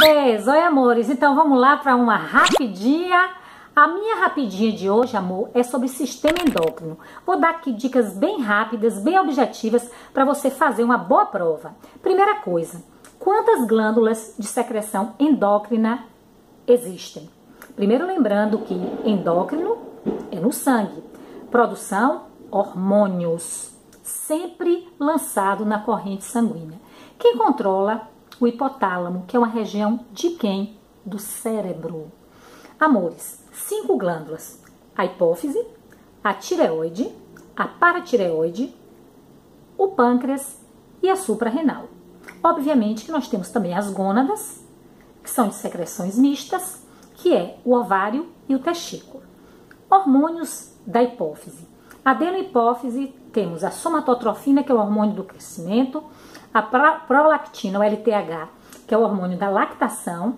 bebês! Oi, amores! Então vamos lá para uma rapidinha. A minha rapidinha de hoje, amor, é sobre sistema endócrino. Vou dar aqui dicas bem rápidas, bem objetivas para você fazer uma boa prova. Primeira coisa, quantas glândulas de secreção endócrina existem? Primeiro lembrando que endócrino é no sangue. Produção, hormônios, sempre lançado na corrente sanguínea. Quem controla? O hipotálamo, que é uma região de quem? Do cérebro. Amores, 5 glândulas: a hipófise, a tireoide, a paratireoide, o pâncreas e a suprarrenal. Obviamente que nós temos também as gônadas, que são de secreções mistas, que é o ovário e o testículo. Hormônios da hipófise. Adenohipófise, temos a somatotrofina, que é o hormônio do crescimento, a prolactina, o LTH, que é o hormônio da lactação,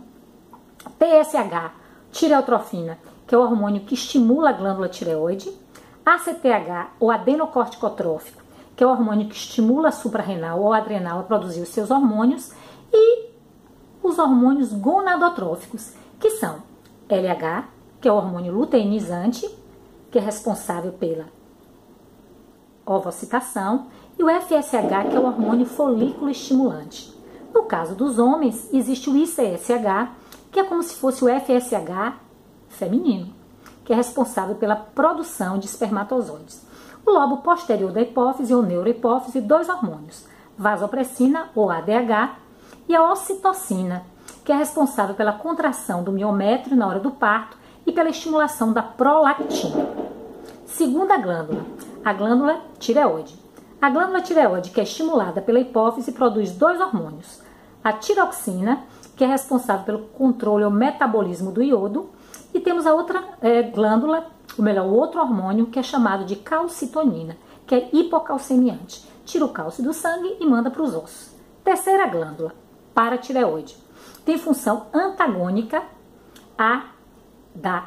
TSH, tireotrofina, que é o hormônio que estimula a glândula tireoide, ACTH, ou adenocorticotrófico, que é o hormônio que estimula a suprarrenal ou adrenal a produzir os seus hormônios, e os hormônios gonadotróficos, que são LH, que é o hormônio luteinizante, que é responsável pela ovocitação, e o FSH, que é o hormônio folículo estimulante. No caso dos homens, existe o ICSH, que é como se fosse o FSH feminino, que é responsável pela produção de espermatozoides. O lobo posterior da hipófise ou neurohipófise, 2 hormônios, vasopressina ou ADH e a ocitocina, que é responsável pela contração do miométrio na hora do parto e pela estimulação da prolactina. Segunda glândula, a glândula tireoide. A glândula tireoide, que é estimulada pela hipófise, produz 2 hormônios, a tiroxina, que é responsável pelo controle ou metabolismo do iodo, e temos a outra glândula, ou melhor, o outro hormônio, que é chamado de calcitonina, que é hipocalcemiante. Tira o cálcio do sangue e manda para os ossos. Terceira glândula, paratireoide. Tem função antagônica à da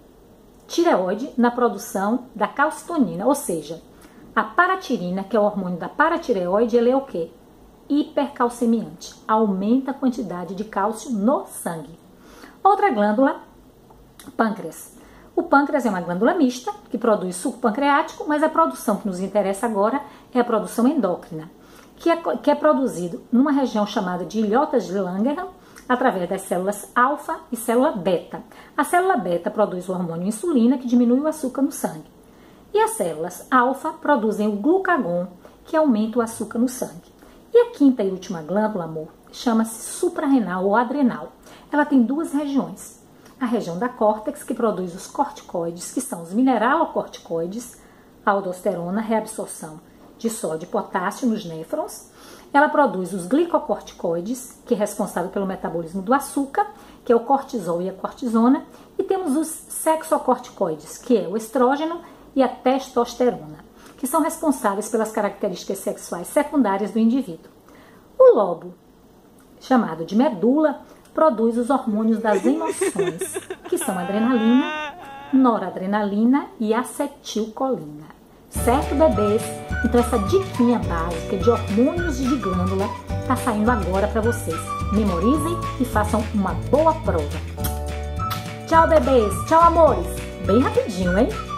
tireoide na produção da calcitonina, ou seja, a paratirina, que é o hormônio da paratireoide, ele é o quê? Hipercalcemiante, aumenta a quantidade de cálcio no sangue. Outra glândula, pâncreas. O pâncreas é uma glândula mista que produz suco pancreático, mas a produção que nos interessa agora é a produção endócrina, que é produzido numa região chamada de ilhotas de Langerhans, através das células alfa e célula beta. A célula beta produz o hormônio insulina, que diminui o açúcar no sangue. E as células alfa produzem o glucagon, que aumenta o açúcar no sangue. E a quinta e última glândula, amor, chama-se suprarrenal ou adrenal. Ela tem 2 regiões. A região da córtex, que produz os corticoides, que são os mineralocorticoides, a aldosterona, reabsorção de sódio e potássio nos néfrons. Ela produz os glicocorticoides, que é responsável pelo metabolismo do açúcar, que é o cortisol e a cortisona. E temos os sexocorticoides, que é o estrógeno e a testosterona, que são responsáveis pelas características sexuais secundárias do indivíduo. O lobo, chamado de medula, produz os hormônios das emoções, que são adrenalina, noradrenalina e acetilcolina. Certo, bebês? Então essa diquinha básica de hormônios de glândula tá saindo agora para vocês. Memorizem e façam uma boa prova. Tchau, bebês! Tchau, amores! Bem rapidinho, hein?